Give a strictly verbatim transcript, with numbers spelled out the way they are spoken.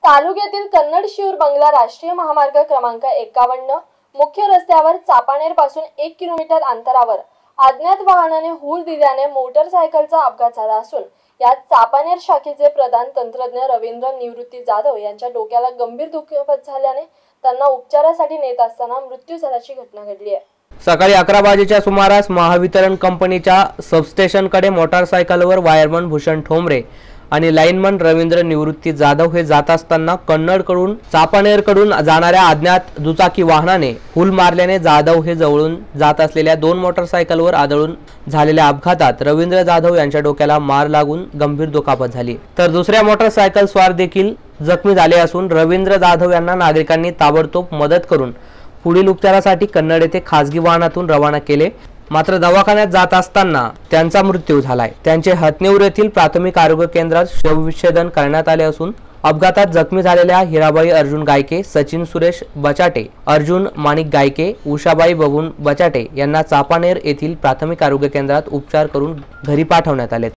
तालुक्यातील कन्नड-शिरूर बंगला राष्ट्रीय महामार्ग क्रमांक एकावन्न मुख्य रस्त्यावर चापानेर पासून एक किलोमीटर अंतरावर अज्ञात वाहनाने हूल दिल्याने मोटरसायकलचा अपघात झाला असून यात चापानेर शाखेचे प्रधान तंत्रज्ञ रवींद्र निवृत्ती जाधव यांच्या डोक्याला गंभीर दुखापत झाल्याने त्यांना उपचारासाठी नेत असताना मृत्यू झाल्याची घटना घडली आहे। सकाळी अकरा वाजेच्या सुमारास महावितरण कंपनीच्या सबस्टेशनकडे मोटारसायकलवर वायरमन भूषण ठोंबरे आणि लाईनमन रवींद्र निवृत्ती जाधव हे जात असताना कन्नडकडून चापानेरकडून जाणाऱ्या अज्ञात दुचाकी वाहनाने हूल मारल्याने जाधव हे जवळून जात असलेल्या दोन मोटारसायकलवर आदळून झालेल्या अपघातात रवींद्र जाधव यांच्या डोक्याला मार लागून गंभीर दुखापत झाली, तर दुसऱ्या मोटारसायकल स्वार देखील जखमी झाले असून रवींद्र जाधव यांना नागरिकांनी ताबडतोब मदत करून पुढील उपचारासाठी कन्नड येथे खासगी वाहनातून रवाना केले। मात्र दवाखान्यात जात असताना त्यांचा मृत्यू झालाय। त्यांचे हतनेर येथील प्राथमिक आरोग्य केंद्रात शवविच्छेदन करण्यात आले असून अपघातात जखमी झालेल्या हिराबाई अर्जुन गायके, सचिन सुरेश बचाटे, अर्जुन माणिक गायके, उषाबाई बबून बचाटे यांना चापानेर येथील प्राथमिक आरोग्य केंद्रात उपचार करून घरी पाठवण्यात आले।